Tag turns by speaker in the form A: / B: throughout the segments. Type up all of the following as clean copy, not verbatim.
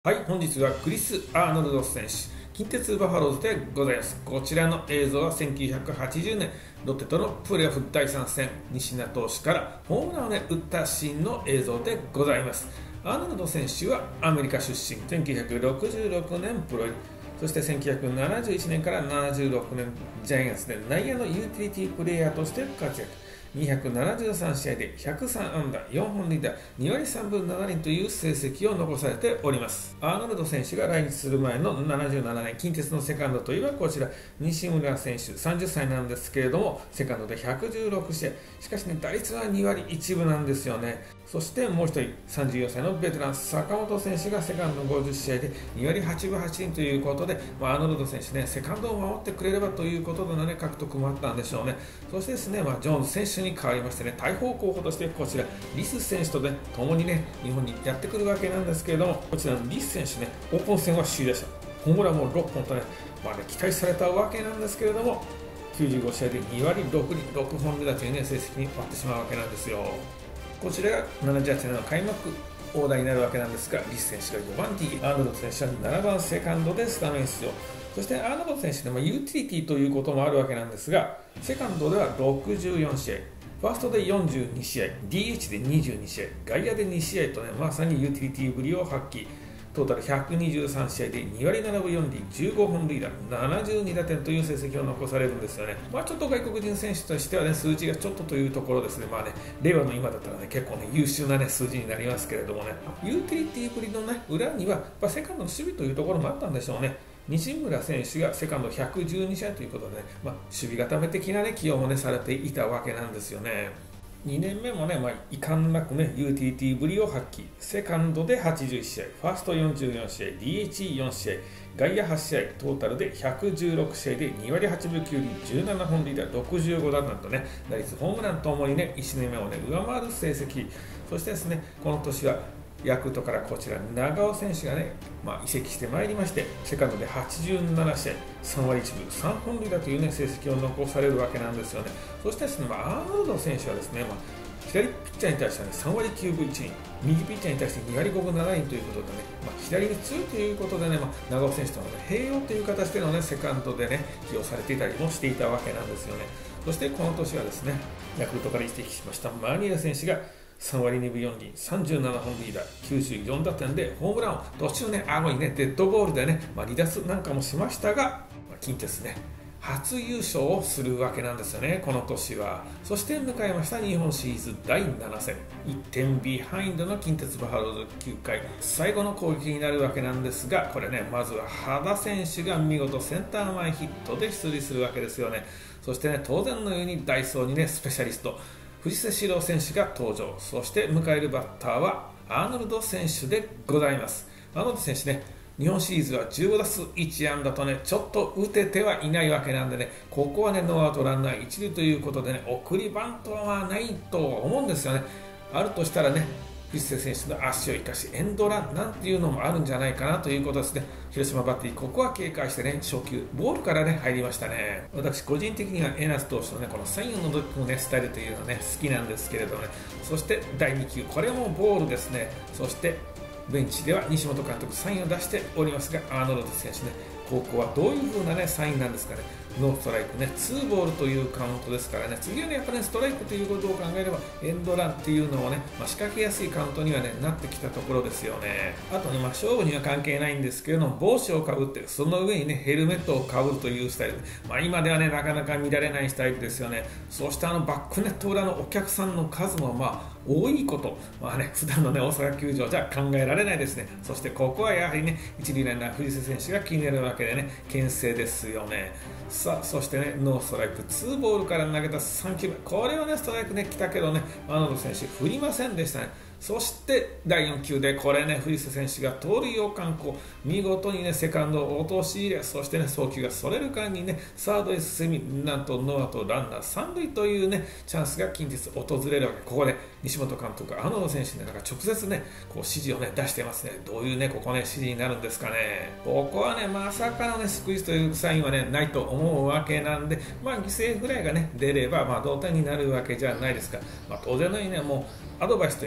A: はい、本日はクリス・アーノルド選手、近鉄バファローズでございます。こちらの映像は1980年、ロッテとのプレーオフ第3戦、西名投手からホームランを、打ったシーンの映像でございます。アーノルド選手はアメリカ出身、1966年プロ入り、そして1971年から76年、ジャイアンツで内野のユーティリティプレーヤーとして活躍。273試合で103安打、4本塁打、2割3分7厘という成績を残されております。アーノルド選手が来日する前の77年、近鉄のセカンドといえばこちら、西村選手、30歳なんですけれども、セカンドで116試合、しかしね、打率は2割1分なんですよね。そしてもう一人、34歳のベテラン、坂本選手がセカンド50試合で2割8分8厘ということで、アーノルド選手ね、セカンドを守ってくれればということでの、獲得もあったんでしょうね。そしてですね、ジョーンズ選手に代わりましてね、大砲候補としてこちら、リス選手とね、共にね、日本にやってくるわけなんですけれども、こちらのリス選手ね、オープン戦は首位打者、ホームランも6本とね、期待されたわけなんですけれども、95試合で2割6厘、6本塁打というね、成績に終わってしまうわけなんですよ。こちらが78年の開幕大台になるわけなんですが、リス選手が4番 D、アーノルド選手は7番セカンドでスタメン出場。そしてアーノルド選手でユーティリティということもあるわけなんですが、セカンドでは64試合、ファーストで42試合、DH で22試合、外野で2試合とね、まさにユーティリティぶりを発揮。トータル123試合で2割7分4厘、15本塁打、72打点という成績を残されるんですよね。ちょっと外国人選手としてはね、数字がちょっとというところですね。令和の今だったらね、結構ね、優秀なね、数字になりますけれどもね、ユーティリティぶりのね、裏には、セカンドの守備というところもあったんでしょうね。西村選手がセカンド112試合ということでね、守備固め的なね、起用もね、されていたわけなんですよね。2年目もね、遺憾なくね、ユーティリティぶりを発揮。セカンドで81試合、ファースト44試合、DH4 試合、外野8試合、トータルで116試合で2割8分9厘、17本塁打、65打点とね、打率、ホームランともにね、1年目をね、上回る成績。そしてですね、この年は、ヤクルトからこちら長尾選手がね、移籍してまいりまして、セカンドで87試合、3割1分、3本塁打というね、成績を残されるわけなんですよね。そしてですね、アーノルド選手はですね、左ピッチャーに対しては、ね、3割9分1厘、右ピッチャーに対して2割5分7厘ということでね、左に強いということでね、長尾選手との、併用という形でのね、セカンドでね、起用されていたりもしていたわけなんですよね。そしてこの年はですね、ヤクルトから移籍しましたマニエラ選手が3割2分4厘、37本塁打、94打点でホームランを途中ね、顎にね、デッドボールでね、離脱なんかもしましたが、近鉄ね、初優勝をするわけなんですよね、この年は。そして迎えました日本シリーズ第7戦、1点ビハインドの近鉄バファローズ9回、最後の攻撃になるわけなんですが、これね、まずは羽田選手が見事センター前ヒットで出塁するわけですよね。そしてね、当然のようにダイソーにね、スペシャリスト、藤瀬史郎選手が登場。そして迎えるバッターはアーノルド選手でございます。アーノルド選手ね、日本シリーズは15打数1安打とね、ちょっと打ててはいないわけなんでね、ここはね、ノーアウトランナー1塁ということでね、送りバントはないと思うんですよね。あるとしたらね、藤瀬選手の足を生かしエンドランなんていうのもあるんじゃないかなということですね。広島バッテリー、ここは警戒してね、初球ボールからね、入りましたね。私個人的にはエナス投手のね、このサインを除くね、スタイルというのはね、好きなんですけれどもね。そして第2球、これもボールですね。そしてベンチでは西本監督サインを出しておりますが、アーノルド選手ね、ここはどういう風なね、サインなんですかね。ノーストライクね、2ボールというカウントですからね、次はね、やっぱり、ストライクということを考えれば、エンドランっていうのをね、仕掛けやすいカウントにはね、なってきたところですよね。あとね、勝負には関係ないんですけれども、帽子をかぶって、その上にね、ヘルメットをかぶるというスタイルで、今ではね、なかなか見られないスタイルですよね。そしてバックネット裏のお客さんの数も多いこと、普段のね、大阪球場じゃ考えられないですね。そしてここはやはりね、一塁ランナー藤瀬選手が気になるわけでね、牽制ですよね。さあ、そしてね、ノーストライク、2ボールから投げた3球目、これはね、ストライクね、来たけどね、アーノルド選手、振りませんでしたね。そして第4球でこれね、藤瀬選手が盗塁を敢行、見事にね、セカンドを陥れ、そしてね、送球がそれる間にね、サードへ進み、なんとノーアウトランナー3塁というね、チャンスが近鉄訪れるわけ。ここで西本監督がアーノルド選手に直接ね、指示をね、出してますね。どういうね、ここね、指示になるんですかね。ここはね、まさかのね、スクイズというサインはね、ないと思うわけなんで、犠牲フライがね、出れば、同点になるわけじゃないですか。当然のようにね、もうアドバイスというかね、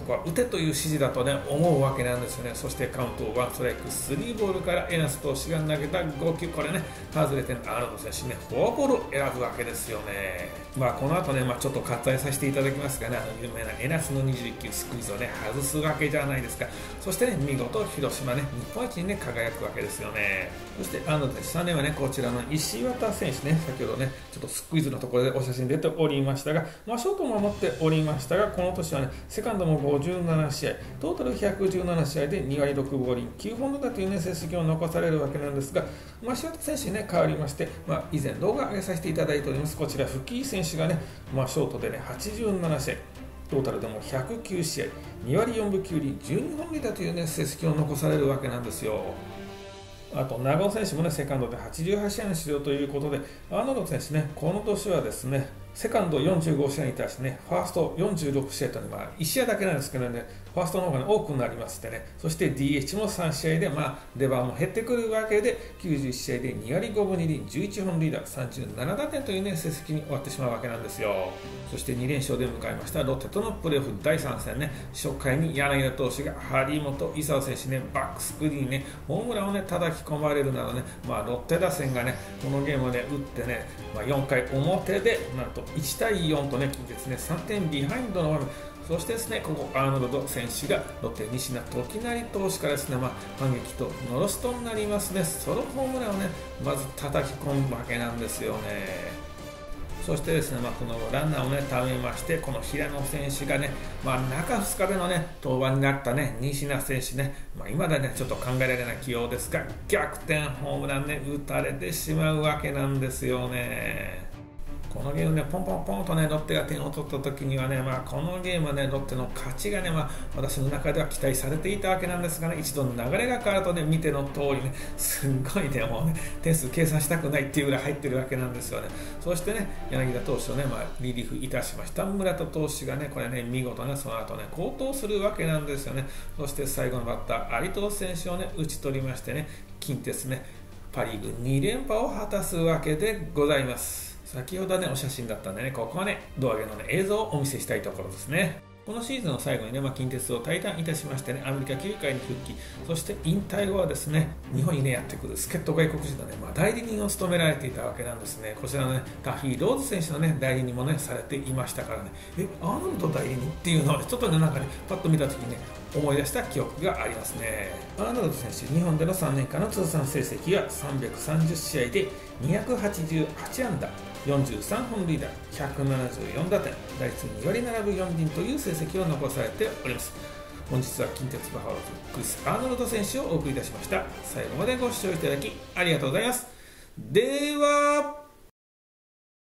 A: ここは打てという指示だとね思うわけなんですよね。そしてカウントを1ストライク3ボールからエナス投手が投げた5球、これね外れてアーノルド選手ねフォアボールを選ぶわけですよね。この後ね、ちょっと割愛させていただきますがね、有名なエナスの21球スクイズをね外すわけじゃないですか。そしてね見事広島ね日本一にね輝くわけですよね。そしてアーノルド選手3年はねこちらの石渡選手ね、先ほどねちょっとスクイズのところでお写真出ておりましたが、ショートも守っておりましたが、この年はねセカンドも57試合、トータル117試合で2割6分5厘9本塁打という、ね、成績を残されるわけなんですが、石渡選手にね変わりまして、以前動画上げさせていただいておりますこちら福井選手がね、ショートでね87試合、トータルでも109試合2割4分9厘12本塁打という、ね、成績を残されるわけなんですよ。あと長尾選手もねセカンドで88試合の出場ということで、アーノルド選手ねこの年はですねセカンド45試合に対してねファースト46試合というのは1試合だけなんですけどね、ファーストの方が、ね、多くなりましてね、そして DH も3試合で、出番も減ってくるわけで91試合で2割5分2厘11本塁打37打点という、ね、成績に終わってしまうわけなんですよ。そして2連勝で迎えましたロッテとのプレーオフ第3戦ね、初回に柳田投手が張本勲選手ねバックスクリーンにねホームランをね叩き込まれるなどね、ロッテ打線がねこのゲームをね打ってね、4回表でなんと1対4とね近鉄ね3点ビハインドの場面、そしてですねここアーノルド選手がロッテ西名時成投手からですね、反撃とノロストになりますねソロホームランをねまず叩き込むわけなんですよね。そしてですね、このランナーをねためまして、この平野選手がね、中2日でのね登板になったね西名選手ね、今だねちょっと考えられない起用ですが、逆転ホームランね打たれてしまうわけなんですよね。このゲームねポンポンポンとねロッテが点を取った時にはね、このゲームはねロッテの勝ちがね、私の中では期待されていたわけなんですがね、一度の流れが変わるとね見ての通りねすんごいねもうね点数計算したくないっていうぐらい入ってるわけなんですよね。そしてね柳田投手をね、リリーフいたしました村田投手がねこれね見事ねその後ね好投するわけなんですよね。そして最後のバッター有藤選手をね打ち取りましてね、近鉄ねパ・リーグ2連覇を果たすわけでございます。先ほどねお写真だったんでね、ここはね胴上げの、ね、映像をお見せしたいところですね。このシーズンの最後にね、近鉄を退団いたしましてね、アメリカ球界に復帰、そして引退後はですね日本にねやってくる助っ人外国人のね、代理人を務められていたわけなんですね。こちらのねタフィー・ローズ選手のね代理人もねされていましたからね、アーノルド代理人っていうのは、ちょっとねなんかねパッと見た時にね思い出した記憶がありますね。アーノルド選手、日本での3年間の通算成績は330試合で288安打、43本塁打、174打点、打率2割7分4厘という成績を残されております。本日は近鉄バファローズクリス・アーノルド選手をお送りいたしました。最後までご視聴いただきありがとうございます。では